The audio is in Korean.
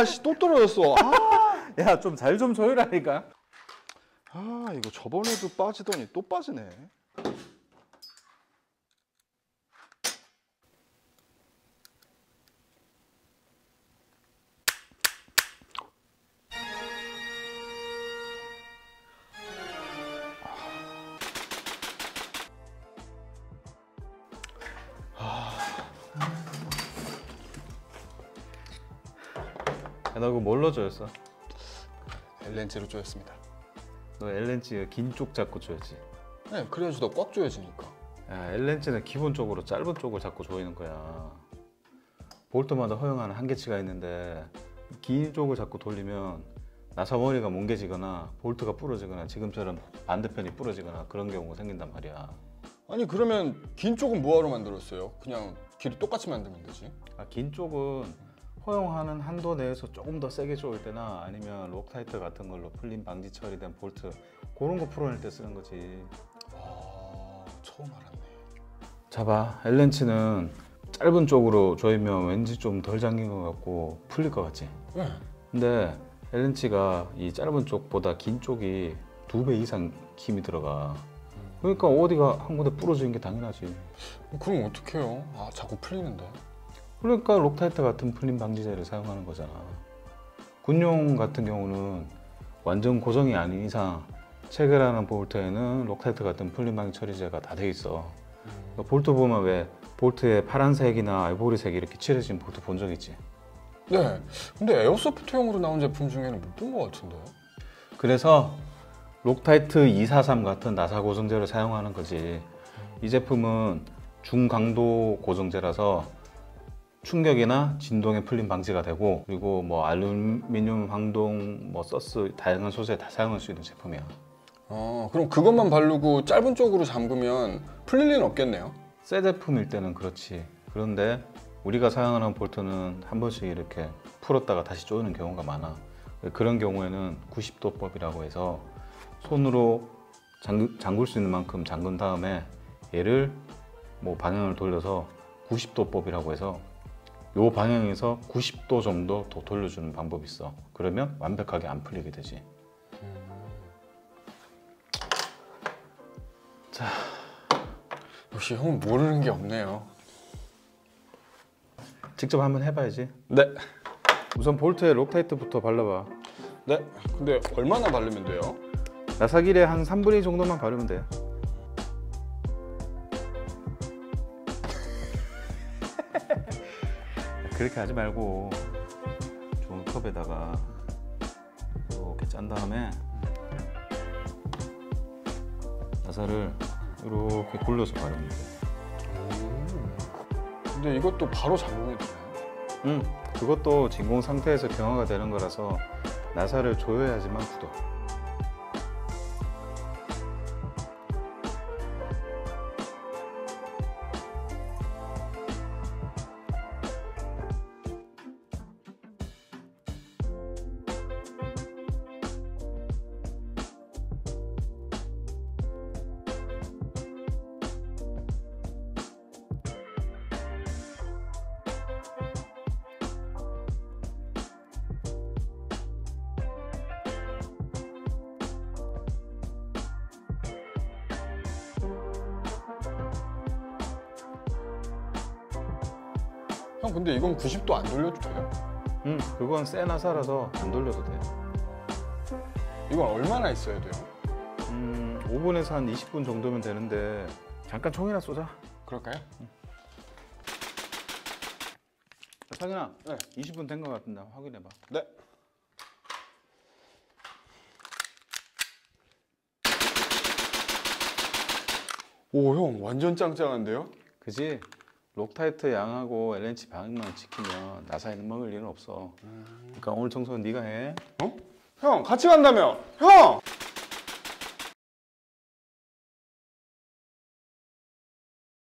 씨, 또 떨어졌어. 아, 야, 좀 잘 좀 조율하니까. 아, 이거 저번에도 빠지더니 또 빠지네. 야, 너 이거 뭘로 조였어? L렌치로 조였습니다. 너 L렌치 긴 쪽 잡고 조였지? 네, 그래야지 더 꽉 조여지니까. 야, L렌치는 기본적으로 짧은 쪽을 잡고 조이는 거야. 볼트마다 허용하는 한계치가 있는데 긴 쪽을 잡고 돌리면 나사머리가 뭉개지거나 볼트가 부러지거나 지금처럼 반대편이 부러지거나 그런 경우가 생긴단 말이야. 아니, 그러면 긴 쪽은 뭐하러 만들었어요? 그냥 길이 똑같이 만들면 되지. 긴 쪽은 허용하는 한도 내에서 조금 더 세게 조일 때나 아니면 록타이트 같은 걸로 풀림 방지 처리된 볼트 그런 거 풀어낼 때 쓰는 거지. 아, 처음 알았네. 자봐, L렌치는 짧은 쪽으로 조이면 왠지 좀 덜 잠긴 것 같고 풀릴 것 같지? 네. 근데 L렌치가 이 짧은 쪽보다 긴 쪽이 2배 이상 힘이 들어가. 그러니까 어디가 한 군데 부러지는 게 당연하지. 그럼 어떡해요? 아, 자꾸 풀리는데. 그러니까 록타이트 같은 풀림 방지제를 사용하는 거잖아. 군용 같은 경우는 완전 고정이 아닌 이상 체결하는 볼트에는 록타이트 같은 풀림 방지 처리제가 다 돼 있어. 그러니까 볼트 보면 왜 볼트에 파란색이나 아이보리색 이렇게 칠해진 볼트 본 적 있지? 네. 근데 에어소프트용으로 나온 제품 중에는 못 본 것 같은데. 그래서 록타이트 243 같은 나사 고정제를 사용하는 거지. 이 제품은 중강도 고정제라서 충격이나 진동의 풀림 방지가 되고, 그리고 뭐 알루미늄, 황동, 뭐 서스 다양한 소재 다 사용할 수 있는 제품이야. 그럼 그것만 바르고 짧은 쪽으로 잠그면 풀릴 일은 없겠네요. 새 제품일 때는 그렇지. 그런데 우리가 사용하는 볼트는 한 번씩 이렇게 풀었다가 다시 조이는 경우가 많아. 그런 경우에는 90도법이라고 해서 손으로 잠글 수 있는 만큼 잠근 다음에 얘를 뭐 방향을 돌려서 90도법이라고 해서 요 방향에서 90도 정도 더 돌려주는 방법이 있어. 그러면 완벽하게 안 풀리게 되지. 자, 역시 형은 모르는 게 없네요. 직접 한번 해봐야지. 네. 우선 볼트에 록타이트부터 발라봐. 네. 근데 얼마나 바르면 돼요? 나사길에 한 3분의 2 정도만 바르면 돼. 그렇게 하지 말고 좋은 컵에다가 이렇게 짠 다음에 나사를 이렇게 굴려서 바르면 돼. 근데 이것도 바로 잠그면 되나요? 그것도 진공 상태에서 경화가 되는 거라서 나사를 조여야지만 굳어. 형, 근데 이건 90도 안 돌려도 돼요? 그건 새 나사라서 안 돌려도 돼. 이건 얼마나 있어야 돼요? 5분에서 한 20분 정도면 되는데 잠깐 총이나 쏘자. 그럴까요? 상현아, 네. 20분 된 것 같은데 확인해봐. 네. 오, 형 완전 짱짱한데요? 그지? 록타이트 양하고 L렌치 방향만 지키면 나사에는 먹을 일은 없어. 그러니까 오늘 청소는 네가 해. 형, 같이 간다며! 형!